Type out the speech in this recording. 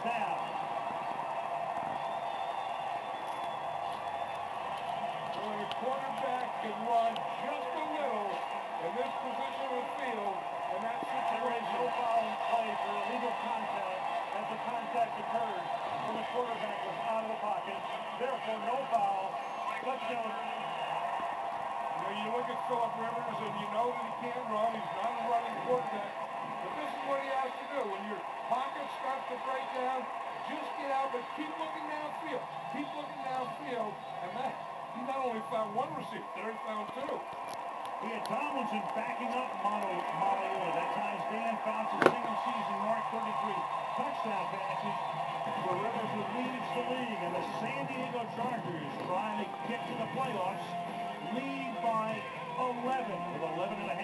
down. When a quarterback can run just a little in this position of the field, and that There is no foul in play for illegal contact as the contact occurred when the quarterback was out of the pocket. Therefore, no foul. Touchdown. You look at Philip Rivers and you know that he can't run. He's not a running quarterback. But this is what he has to do. When your pocket starts to break down, just get out, but keep looking downfield. Keep looking downfield. And that, he not only found one receiver, he found two. He had Tomlinson backing up Mariota. That time Dan Fouts' single-season mark 33 touchdown passes for Rivers, who leads the league. And the San Diego Chargers trying to get to the playoffs, lead by 11 with 11 and a half.